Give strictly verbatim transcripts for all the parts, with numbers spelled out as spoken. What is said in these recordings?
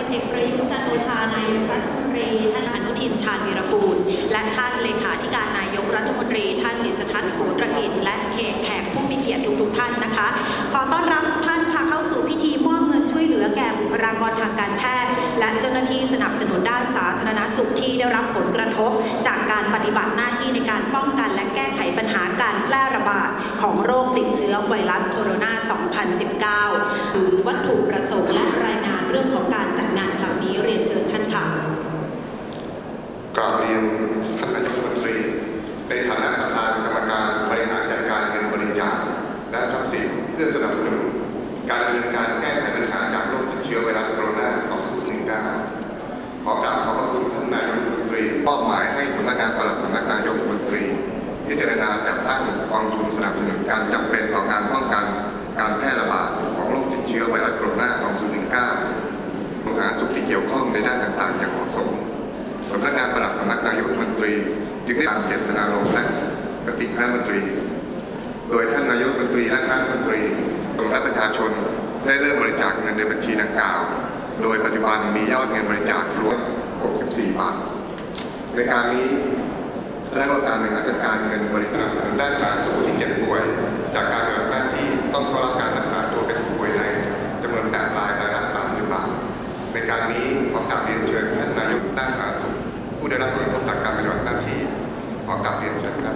เอกประยุทธ์จันทร์โอชานายกรัฐมนตรีท่านอนุทินชาญวีรกูลและท่านเลขาธิการนายกรัฐมนตรีท่านดิษฐัฐ โหตรกิจและแขกผู้มีเกียรติทุกๆท่านนะคะขอต้อนรับท่านค่ะเข้าสู่พิธีมอบเงินช่วยเหลือแก่บุคลากรทางการแพทย์และเจ้าหน้าที่สนับสนุนด้านสาธารณสุขที่ได้รับผลกระทบจากการปฏิบัติหน้าที่ในการป้องกันและแก้ไขปัญหาการแพร่ระบาดของโรคติดเชื้อไวรัสโคโรนา สองพันสิบเก้า หรือวัตถุประสงค์และรายงานเรื่องของการจัดงานครั้งนี้เรียนเชิญท่านค่ะกราบเรียนท่านนายกรัฐมนตรีในฐานะประธานกรรมการบริหารจัดการเงินบริจาคและทรัพย์สินเพื่อสนับสนุนการดำเนินการแก้ไขปัญหาจากโรคติดเชื้อไวรัสโคโรนา สองพันสิบเก้า ขอกราบขอบพระคุณท่านนายกรัฐมนตรีมอบหมายให้สำนักงานปลัดสำนักนายกรัฐมนตรีพิจารณาจัดตั้งกองทุนสนับสนุนการจำเป็นต่อการป้องกันการแพร่ระบาดของโรคติดเชื้อไวรัสโคโรนา สองพันสิบเก้า ปัญหาสุขที่เกี่ยวข้องในด้านต่างๆอย่างเหมาะสมสำนักงานปลัดสำนักนายกรัฐมนตรีจึงได้ตามเจตนารมณ์และมติคณะรัฐมนตรีโดยท่านนายกรัฐมนตรีและคณะรัฐมนตรีและประชาชนได้เริ่มบริจาคเงินในบัญชีดังกล่าวโดยปัจจุบันมียอดเงินบริจาครวมหกสิบสี่บาทในการนี้คณะกรรมการบริหารจัดการเงินบริจาคสนับสนุนด้านสาธารณสุขที่เจ็บป่วยจากการปฏิบัติหน้าที่ต้องเข้ารับการรักษาตัวเป็นผู้ป่วยในจำนวนแปดรายรายละสามหมื่นบาทในการนี้ขอกราบเรียนเชิญท่านนายกด้านสาธารณสุขผู้ได้รับผลกระทบจากการปฏิบัติหน้าที่ขอกราบเรียนเชิญครับ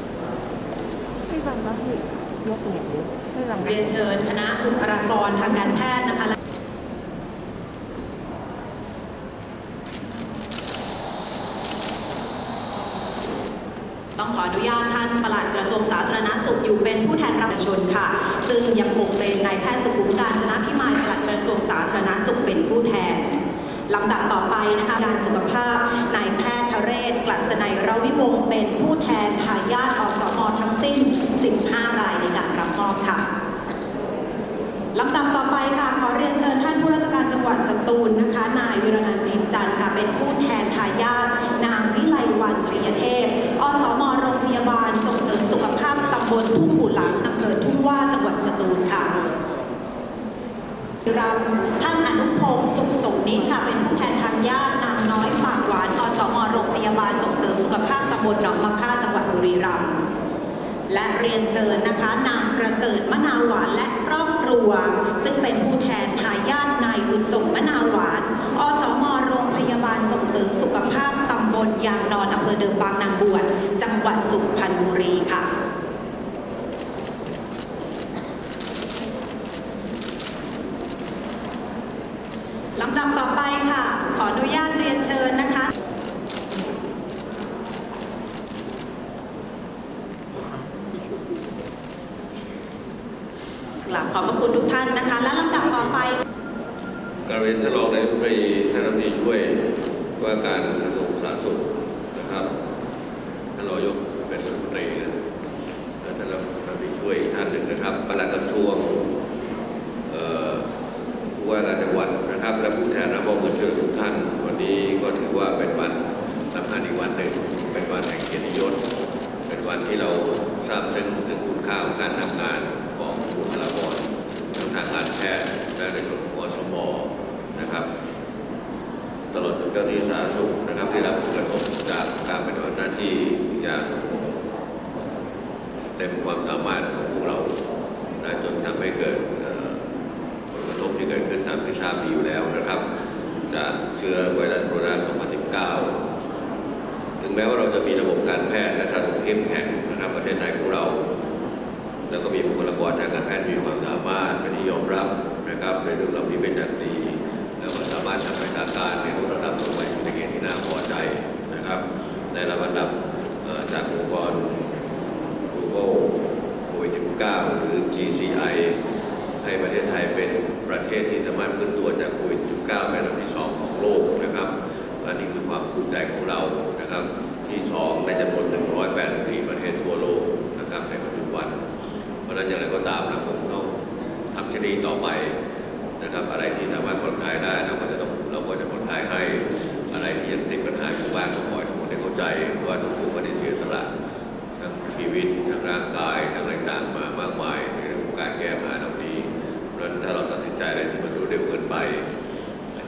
เรียนเชิญคณะบุคลากรทางการแพทย์นะคะต้องขออนุญาตท่านปลัดกระทรวงสาธารณสุขอยู่เป็นผู้แทนรับประชาชนค่ะซึ่งยังคงเป็นนายแพทย์สุขุมกาญจนพิมายปลัดกระทรวงสาธารณสุขเป็นผู้แทนลำดับต่อไปนะคะการสุขภาพนายแพทย์ทเรศกลัษณัยรวิวงศ์เป็นผู้แทนทายาทอสม.ทั้งสิ้นสิบห้ารายในการรับมอบค่ะลำดับต่อไปค่ะขอเรียนเชิญท่านผู้ราชการจังหวัดสตูลนะคะนายวิรนันท์ เพ็ญจันทร์ค่ะเป็นผู้แทนทายาทนางวิไลวรรณ ชัยเทพอสม.โรงพยาบาลส่งเสริมสุขภาพตำบลทุ่งบุหลังอำเภอทุ่งว่าจังหวัดสตูลค่ะรับท่านอนุพงศ์สุขสมนิตค่ะเป็นผู้แทนทางญาตินางน้อยปากหวานอสม.โรงพยาบาลส่งเสริมสุขภาพตำบลหนองมะค่าจังหวัดบุรีรัมย์และเรียนเชิญนะคะนางประเสริฐมะนาวหวานและครอบครัวซึ่งเป็นผู้แทนทายาทนายบุญส่งมะนาวหวานอสม.โรงพยาบาลส่งเสริมสุขภาพตำบลยางนอนอำเภอเดิมบางนางบวชจังหวัดสุพรรณบุรีค่ะลำดับต่อไปค่ะขออนุญาตเรียนเชิญนะคะกราบขอบพระคุณทุกท่านนะคะและลำดับต่อไปการเรียนท่านรองนายกรัฐมนตรีท่านรัฐมนตรีช่วยว่าการกระทรวงสาธารณสุขนะครับท่านรองนายกเป็นรัฐมนตรีนะและท่านรัฐมนตรีช่วยท่านหนึ่งนะครับปลัดกระทรวงผู้ว่าการจังหวัดนะครับและผู้แทนรับมอบเงินช่วยเหลือทุกท่านวันนี้ก็ถือว่าเป็นวันสำคัญอีกวันหนึ่งเป็นวันแห่งเกียรติยศเป็นวันที่เราทราบซึ้งถึงคุณค่าของการทำงานของบุคลากรทางการแพทย์และในส่วนของอสม.นะครับตลอดจนเจ้าหน้าที่สาธารณสุขนะครับที่รับผลกระทบจากการปฏิบัติหน้าที่อย่างเต็มความสามารถของพวกเรานะจนทำให้เกิดผลกระทบที่เกิดขึ้นตามที่ทราบดีอยู่แล้วนะครับจากเชื้อไวรัสโคโรนา สองพันสิบเก้า ถึงแม้ว่าเราจะมีระบบการแพทย์และสาธารณสุขเข้มแข็งนะครับประเทศไทยของเราแล้วก็มีบุคลากรทางการแพทย์มีความสามารถเป็นที่ยอมรับนะครับในเรื่องเหล่านี้เป็นอย่างดีแล้วก็สามารถทำให้ทางการในระดับลงไปอยู่ในเกณฑ์ที่น่าพอใจนะครับในระดับจากองค์กร Global โควิด สิบเก้า หรือ จี ซี ไอ ให้ประเทศไทยเป็นประเทศที่สามารถฟื้นตัวจากโควิด สิบเก้า เป็นอันดับที่สองของโลกนะครับและนี่คือความภูมิใจของเรานะครับที่สองในจำนวนหนึ่งร้อยแปดสิบสี่ประเทศทั่วโลกนะครับในปัจจุบันเพราะฉะนั้นอย่างไรก็ตามเราคงต้องทำเช่นนี้ต่อไปนะครับอะไรที่สามารถผ่อนคลายได้เราก็จะต้องเราก็จะผ่อนคลายให้อะไรที่ยังติดปัญหาอยู่บ้างก็ขอให้ทุกคนได้เข้าใจว่าทุกคนก็ได้เสียสละทั้งชีวิตทั้งร่างกายทั้งอะไรต่างมามากมายในเรื่องของการแก้ปัญหาเหล่านี้เพราะฉะนั้นถ้าเราตัดสินใจอะไรที่มันเร็วเกินไปนะครับ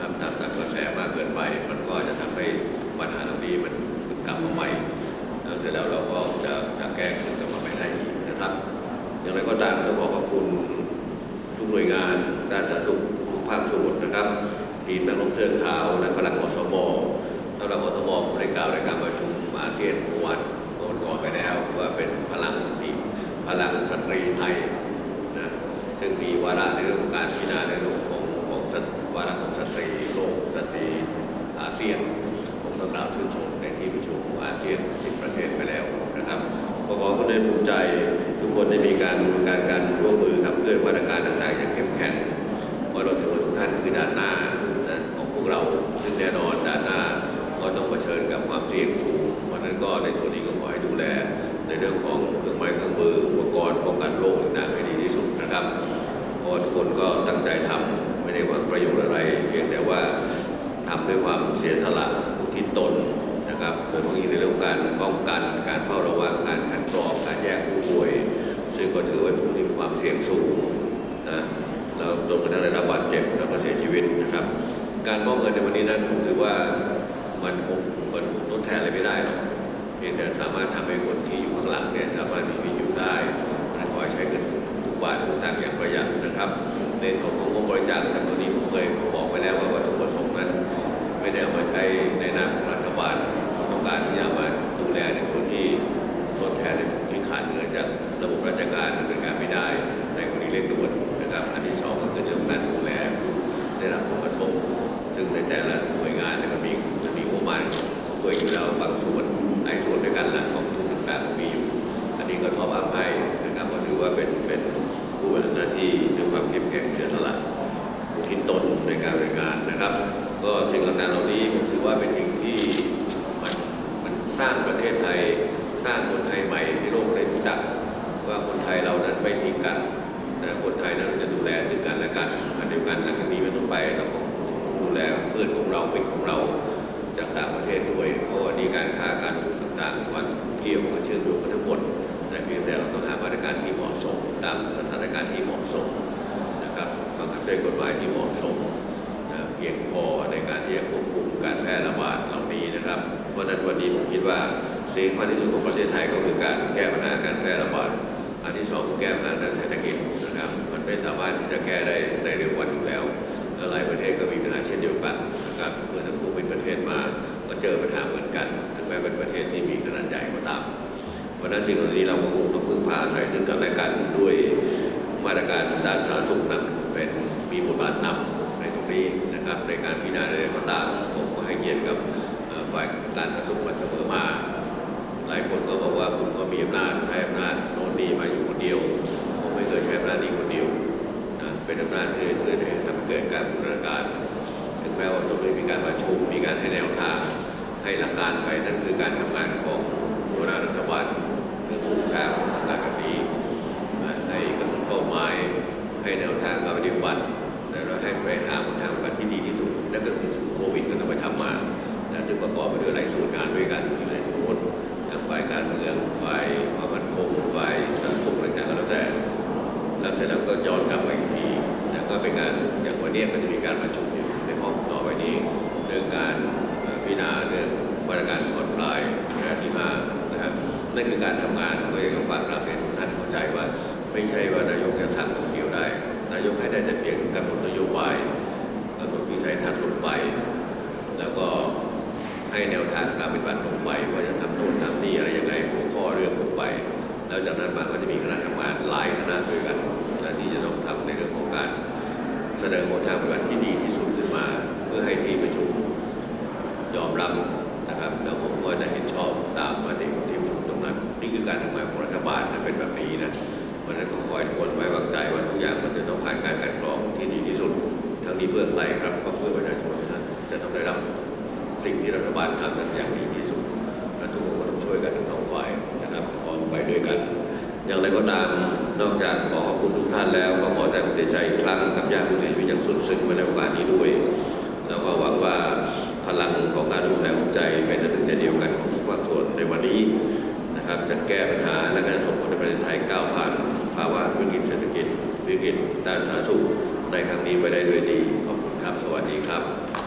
นะครับตามตามกระแสมากเกินไปมันก็จะทำให้ปัญหาตรงนี้มันกลับมาใหม่แล้วเสร็จแล้วเราก็จะจะแก้ไขกลับมาไม่ได้อีกนะครับอย่างไรก็ตามต้องขอขอบคุณทุกหน่วยงานด้านสาธารณสุขทุกภาคส่วนนะครับทีมนักลงเสื้อขาวและพลังอสมสำหรับอสมผมได้กล่าวในการประชุมอาเซียนเมื่อวันก่อนไปแล้วว่าเป็นพลังสีพลังสตรีไทยนะซึ่งมีวาระในเรื่องของการพิจารณาในเรื่องของของวาระของสตรีโลกสตรีอาเซียนผมก็กล่าวชื่นชมในที่ประชุมอาเซียนสิบประเทศไปแล้วนะครับขอขอบคุณในภูมิใจทุกคนได้มีการดำเนินการการร่วมมือครับเพื่อมาตรการต่างๆอย่างเข้มแข็งเพราะเราถือว่าทุกท่านคือด่านหน้าของพวกเราซึ่งแน่นอนด่านหน้าก็ต้องเผชิญกับความเสี่ยงสูงเพราะนั้นก็ในส่วนนี้ก็ขอให้ดูแลในเรื่องของเครื่องไม้เครื่องมืออุปกรณ์ป้องกันโรคต่างๆให้ดีที่สุดนะครับเพราะทุกคนก็ตั้งใจทำไม่ได้หวังประโยชน์อะไรเพียงแต่ว่าทำด้วยความเสียสละอุทิศตนนะครับโดยเฉพาะในเรื่องการป้องกันการเฝ้าระวังการคัดกรองการแยกผู้ป่วยซึ่งก็ถือว่าผู้ที่มีความเสี่ยงสูงนะแล้วจนกระทั่งได้รับบาดเจ็บแล้วก็เสียชีวิตนะครับการมอบเงินในวันนี้นั้นผมถือว่ามันคงมันคงทดแทนอะไรไม่ได้หรอกเพียงแต่สามารถทำให้คนที่อยู่ข้างหลังเนี่ยสามารถมีชีวิตอยู่ได้และขอให้ใช้เงินทุกบาททุกสตางค์อย่างประหยัดนะครับในส่วนของงบบริจาคแต่ตัวนี้ผมเคยบอกไปแล้วว่าวัตถุประสงค์นั้นไม่ได้เอามาใช้ในนามของรัฐบาลเราต้องการที่จะมาดูแลในส่วนที่ทดแทนในส่วนที่ขาดเหลือจากระบบราชการดำเนินการไม่ได้ในกรณีเร่งด่วนนะครับอันที่สองก็คือเรื่องการดูแลผู้ได้รับผลกระทบซึ่งในแต่ละหน่วยงานเนี่ยมันมีมันมีงบประมาณของตัวเองอยู่แล้วบางส่วนหลายส่วนด้วยกันแหละของทุกต่างๆมีอยู่อันนี้ก็ท็อปอัพให้นะครับก็ถือว่าเป็นเป็นผู้ปฏิบัติหน้าที่ด้วยความเข้มแข็งเสียสละอุทิศตนในการบริการนะครับก็สิ่งต่างๆเหล่านี้ผมถือว่าเป็นสิ่งที่มันมันสร้างประเทศไทยสร้างคนไทยใหม่ให้โลกได้รู้จักว่าคนไทยเรานั้นไม่ทิ้งกันนะคนไทยนั้นจะดูแลถึงกันและกันอันเดียวกันหลังจากนี้เป็นต้นไปเราก็ดูแลเพื่อนของเราเป็นของเราจากต่างประเทศด้วยเพราะว่านี่การค้าการต่างๆวันเที่ยวก็เชื่อมโยงกันทั้งหมดแต่เพียงแต่เราต้องหามาตรการที่เหมาะสมตามสถานการณ์ที่เหมาะสมนะครับบังคับใช้กฎหมายที่เหมาะสมนะเพียงพอในการที่จะควบคุมการแพร่ระบาดเหล่านี้นะครับเพราะนั้นวันนี้ผมคิดว่าสิ่งสำคัญที่สุดของประเทศไทยก็คือการแก้ปัญหาการแพร่ระบาดอันที่สองคือแก้ปัญหาด้านเศรษฐกิจนะครับมันไม่สามารถที่จะแก้ได้ในเร็ววันอยู่แล้วหลายประเทศก็มีปัญหาเช่นเดียวกันนะครับเมื่อทั้งคู่เป็นประเทศมาก็เจอปัญหาเหมือนกันถึงแม้เป็นประเทศที่มีขนาดใหญ่ก็ตามเพราะนั้นสิ่งเหล่านี้เราก็คงต้องพึ่งพาอาศัยซึ่งกันและกันด้วยมาตรการด้านสาธารณสุขนั้นเป็นมีบทบาทนำในตรงนี้นะครับในการพิจารณาอะไรก็ตามผมก็ให้เกียรติกับฝ่ายการสาธารณสุขมาเสมอมาหลายคนก็บอกว่าผมก็มีอำนาจใช้อำนาจโน่นนี่มาอยู่คนเดียวผมไม่เคยใช้อำนาจนี้คนเดียวนะเป็นอำนาจที่เพื่อให้ทำให้เกิดการบูรณาการถึงแม้ว่าต้องมีการประชุมมีการให้แนวทางให้หลักการไปนั่นคือการทำงานของหัวหน้ารัฐบาลหรือผู้ชาของทางการแบบนี้ให้กำหนดเป้าหมายให้แนวทางการปฏิบัติแล้วให้ไปหาทางการที่ดีที่สุดนั่นก็คือศูนย์โควิดก็ต้องไปทำมาซึ่งประกอบไปด้วยหลายส่วนงานด้วยกันอยู่ในทุกคนทั้งฝ่ายการเมืองฝ่ายความมั่นคงฝ่ายสาธารณสุขอะไรต่างๆก็แล้วแต่แล้วเสร็จแล้วก็ย้อนกลับไปอีกทีแล้วก็เป็นการอย่างวันนี้ก็จะมีการประชุมอยู่ในห้องต่อไปนี้เรื่องการพิจารณาเรื่องมาตรการผ่อนคลายระยะที่ห้านะครับนั่นคือการทำงานก็ยังฝากกลับเรียนทุกท่านเข้าใจว่าไม่ใช่ว่านายกจะสั่งคนเดียวได้นายกให้ได้แต่เพียงกำหนดนโยบายกำหนดวิสัยทัศน์ลงไปแล้วก็ให้แนวทางการปฏิบัติลงไปว่าจะทำโน่นทำนี่อะไรยังไงหัวข้อเรื่องลงไปแล้วจากนั้นมาก็จะมีคณะทำงานหลายคณะด้วยกันที่จะต้องทำในเรื่องของการเสนอแนวทางปฏิบัติที่ดีที่สุดขึ้นมาเพื่อให้ที่ประชุมยอมรับนะครับแล้วผมก็จะเห็นชอบตามมติที่ประชุมตรงนั้นนี่คือการทำงานของรัฐบาลนะเป็นแบบนี้นะเพราะฉะนั้นก็ขอให้ทุกคนไว้วางใจว่าทุกอย่างมันจะต้องผ่านการกันกรองที่ดีที่สุดทั้งนี้เพื่อใครครับก็เพื่อประชาชนนะจะต้องได้รับสิ่งที่รัฐบาลทำนั้นอย่างดีที่สุดและทุกคนก็ต้องช่วยกันทั้งสองฝ่ายนะครับพร้อมไปด้วยกันอย่างไรก็ตามนอกจากขอขอบคุณทุกท่านแล้วก็ขอแสดงความเสียใจอีกครั้งกับญาติผู้เสียชีวิตอย่างสุดซึ้งมาในโอกาสนี้ด้วยแล้วก็หวังว่าพลังของการดูแลหัวใจเป็นอันหนึ่งใจเดียวกันของทุกภาคส่วนในวันนี้นะครับจะแก้ปัญหาและการส่งผลให้ประเทศไทยก้าวผ่านภาวะวิกฤตเศรษฐกิจวิกฤตด้านสาธารณสุขในครั้งนี้ไปได้ด้วยดีขอบคุณครับสวัสดีครับ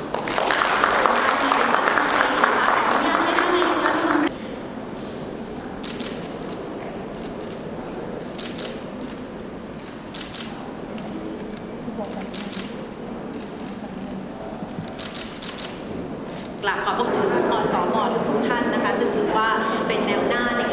กราบขอบพระคุณอสมทุกๆท่านนะคะซึ่งถือว่าเป็นแนวหน้าใน